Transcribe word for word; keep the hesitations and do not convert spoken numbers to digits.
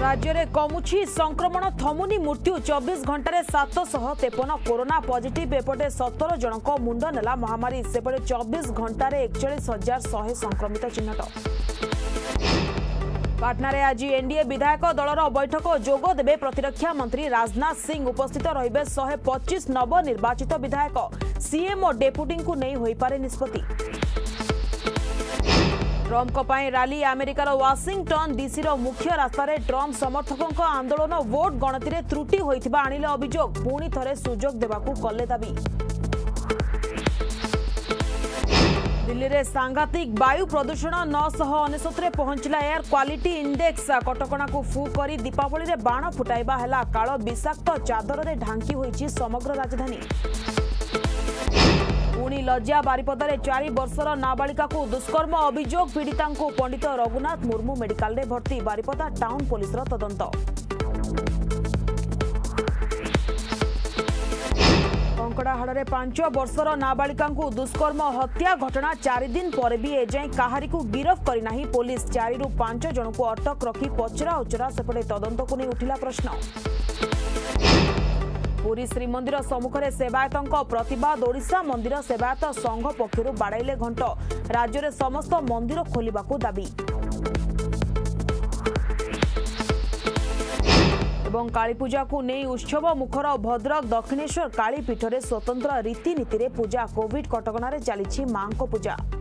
राज्य में कमुछि संक्रमण थमुनी मृत्यु चौबीस घंटे सात सौ तेपन कोरोना पॉजिटिव एपटे सतर जनक मुंड नेला महामारी सेपटे चौबीस घंटे एकचाश हजार शहे संक्रमित चिन्हट। पाटना रे आज एनडीए विधायक दलर बैठक जोग देबे प्रतिरक्षा मंत्री राजनाथ सिंह उपस्थित रहिबे शहे पच्चीस नव निर्वाचित विधायक सीएम और डेपुटी को नहीं होई पारे निष्पत्ति। ट्रम्प रैली अमेरिकार वाशिंगटन डीसी मुख्य रास्त ट्रम्प समर्थकों आंदोलन वोट गणति में त्रुटि होइथिबा आनिले अभियोग पुणी थरे सुजोग देबाकू कले दाबी। दिल्ली रे सांघातिक वायु प्रदूषण नौ सौ अनेशत पहुंचला एयर क्वालिटी इंडेक्स कटकणा को फू करी दीपावली रे बाण फुटाइबा हैला काल विषाक्त चादर रे ढांकी होईची समग्र राजधानी। पुणी लज्जा बारिपदारे चारि वर्षर नाबालिका को दुष्कर्म अभियोग पीड़िता को पंडित रघुनाथ मुर्मू मेडिकल रे भर्ती बारिपदा टाउन पुलिस तदंत। कंकड़ाहाड़ पांच वर्षर नाबालिका को दुष्कर्म हत्या घटना चारि दिन पर भी एजाए काहारी को गिरफ करना पुलिस चारि रु पांच जन को अटक रखी पचरा उचरा सेपटे तदंत को नहीं उठिला प्रश्न। पुरी श्रीमंदिर सम्मुखें सेवायतों प्रतिवाद ओडिशा मंदिर सेवायत संघ पक्षर बाड़ाइले घंट राज्य में समस्त मंदिर खोलिबाकू दाबी। एवं कालीपूजा को नहीं उत्सव मुखर भद्रक दक्षिणेश्वर कालीपीठ में स्वतंत्र रीतिनीति पूजा कोविड कटकणा चली मां को पूजा।